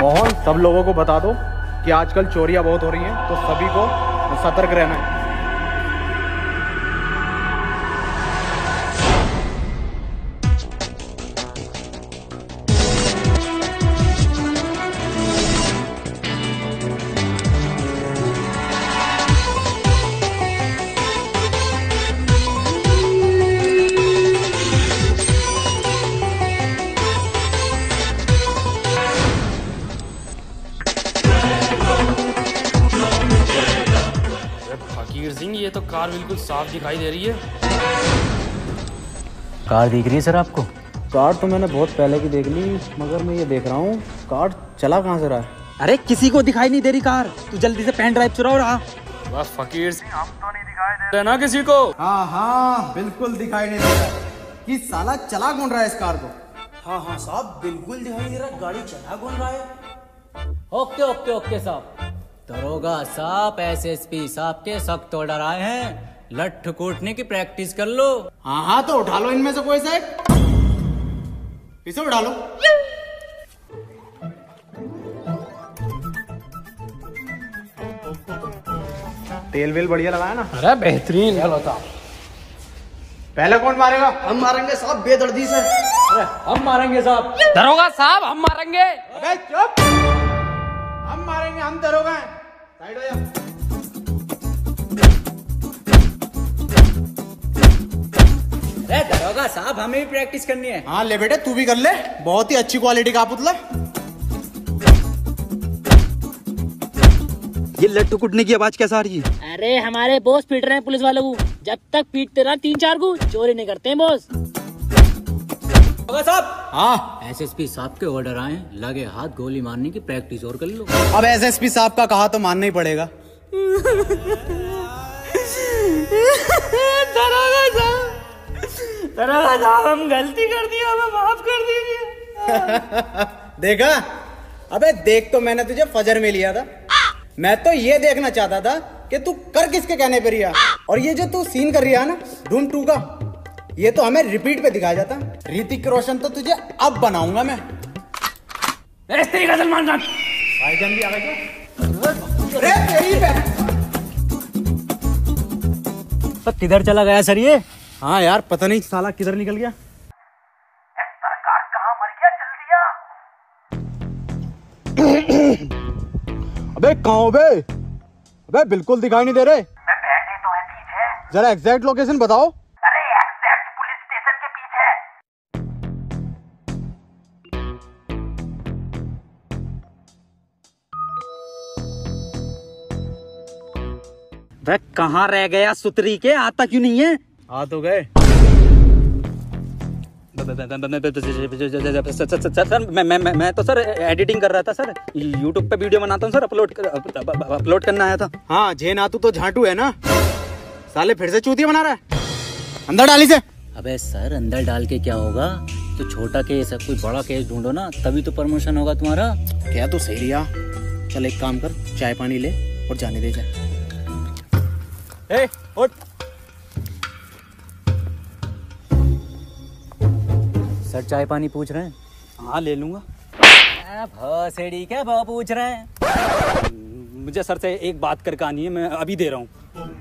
मोहन, सब लोगों को बता दो कि आजकल चोरियां बहुत हो रही हैं, तो सभी को सतर्क रहना है। फकीर सिंह, ये तो कार बिल्कुल साफ दिखाई दे रही है। कार दिख रही है सर आपको? कार तो मैंने बहुत पहले की देख ली, मगर मैं ये देख रहा हूँ कार चला कहाँ से रहा है। अरे किसी को दिखाई नहीं दे रही कार, तू जल्दी से पेन ड्राइव चुराओ रहा। बस फकीर सिंह, हम तो नहीं दिखाई दे रहे ना किसी को। हाँ हाँ, बिल्कुल दिखाई नहीं दे रहा कि साला चला कौन रहा है इस कार को। हाँ हाँ साहब, बिल्कुल दिखाई दे रहा, गाड़ी चला कौन रहा है। ओके ओके ओके साहब। दरोगा साहब, एसएसपी साहब के सख्त ऑर्डर आए हैं, लठ कूटने की प्रैक्टिस कर लो। हाँ हाँ, तो उठा लो इनमें से कोई से, इसे उठा लो। तेल वेल बढ़िया लगाया ना? अरे बेहतरीन। चलो साहब, पहले कौन मारेगा? हम मारेंगे साहब, बेदर्दी से। अरे हम मारेंगे साहब। दरोगा साहब, हम मारेंगे। अबे चुप, हम मारेंगे, हम दरोगा हैं। साइड हो जा। अरे दरोगा साहब, हमें भी प्रैक्टिस करनी है। हाँ ले बेटे, तू भी कर ले, बहुत ही अच्छी क्वालिटी का पुतला। ये लट्टू कुटने की आवाज कैसा आ रही है? अरे हमारे बॉस पीट रहे हैं पुलिस वालों को, जब तक पीटते रहा 3-4 को चोरी नहीं करते हैं बॉस। साहब, हाँ, एसएसपी साहब के ऑर्डर आए, लगे हाथ गोली मारने की प्रैक्टिस और कर लो। अब एसएसपी साहब का कहा तो मानना ही पड़ेगा। दरोगा साहब, हम गलती कर दी, हमें माफ कर दीजिए। देखा? अबे देख, तो मैंने तुझे फजर में लिया था। मैं तो ये देखना चाहता था कि तू कर किसके कहने पर रिया, और ये जो तू सीन कर रही है ना ढूंढ 2 का, ये तो हमें रिपीट पे दिखाया जाता। ऋतिक रोशन तो तुझे अब बनाऊंगा मैं। सलमान खान भाईजान भी आ गए क्या? अरे तेरी बहन। तो किधर चला गया सर ये? हाँ यार, पता नहीं साला किधर निकल गया। सरकार कहाँ मर गया, जल्दी आ। अबे कहाँ हो बे? अबे बिल्कुल दिखाई नहीं दे रहे। मैं बैठे तो है पीछे। जरा एग्जैक्ट लोकेशन बताओ। अरे एग्जैक्ट पुलिस स्टेशन के पीछे। वह कहाँ रह गया सुतरी के, आता क्यों नहीं है? आ तो गए। सर मैं तो सर एडिटिंग कर रहा था सर, यूट्यूब पे वीडियो बनाता हूँ सर, अपलोड करना आया था। हाँ, जे नातू तो झांटू है ना, साले फिर से चूतिया बना रहा है। अंदर डाली से। अबे सर, अंदर डाल के क्या होगा, तो छोटा केस है, कोई बड़ा केस ढूंढो ना, तभी तो प्रमोशन होगा तुम्हारा। क्या तो सही रिया। चल एक काम कर, चाय पानी ले और जाने दे जाए। उठ। सर चाय पानी पूछ रहे हैं? हाँ ले लूंगा। भौसेड़ी क्या भाव पूछ रहे हैं? मुझे सर से एक बात करके आनी है, मैं अभी दे रहा हूँ।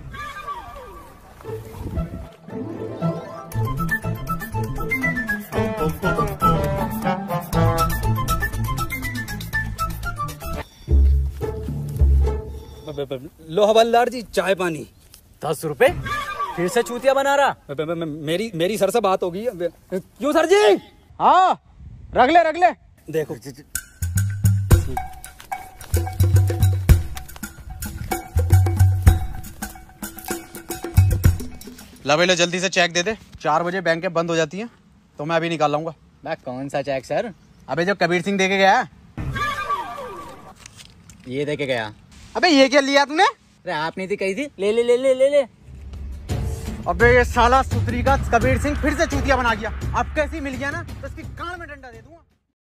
लो हवलदार जी, चाय पानी। 10 रुपए? फिर से चूतिया बना रहा? मेरी सर से बात होगी। क्यों सर जी? हाँ, रख ले। देखो लो, जल्दी से चेक दे दे। 4 बजे बैंकें बंद हो जाती हैं, तो मैं अभी निकाल लाऊंगा। मैं कौन सा चेक सर? अबे जो कबीर सिंह दे के गया। ये दे के गया। अबे ये क्या लिया तूने? अरे आपने थी कही थी, ले ले ले ले ले ले। अबे ये साला सुतरी का कबीर सिंह फिर से चूतिया बना गया। अब कैसी मिल गया ना, तो इसकी कान